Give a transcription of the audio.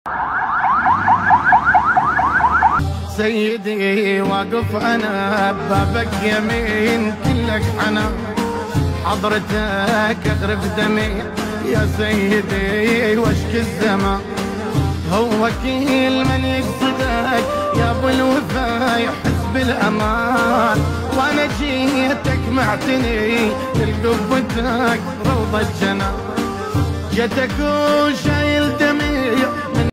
سيدي واقف انا ببابك يمين كلك حنا، حضرتك اغرف دمي يا سيدي واشكي الزمان. هو كل من يقصدك يا ابو الوفا يحس بالامان، وانا جيتك معتني لقبتك روضة جنان. جيتك وشايل